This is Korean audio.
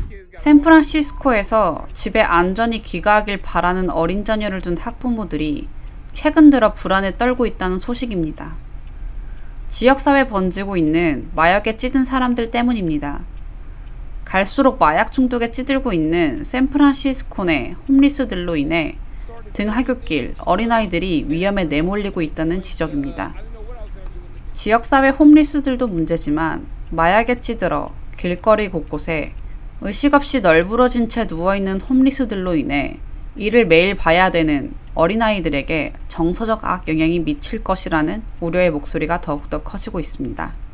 샌프란시스코에서 집에 안전히 귀가하길 바라는 어린 자녀를 둔 학부모들이 최근 들어 불안에 떨고 있다는 소식입니다. 지역사회에 번지고 있는 마약에 찌든 사람들 때문입니다. 갈수록 마약 중독에 찌들고 있는 샌프란시스코 내 홈리스들로 인해 등하굣길 어린아이들이 위험에 내몰리고 있다는 지적입니다. 지역사회 홈리스들도 문제지만 마약에 찌들어 길거리 곳곳에 의식 없이 널브러진 채 누워있는 홈리스들로 인해 이를 매일 봐야 되는 어린아이들에게 정서적 악영향이 미칠 것이라는 우려의 목소리가 더욱더 커지고 있습니다.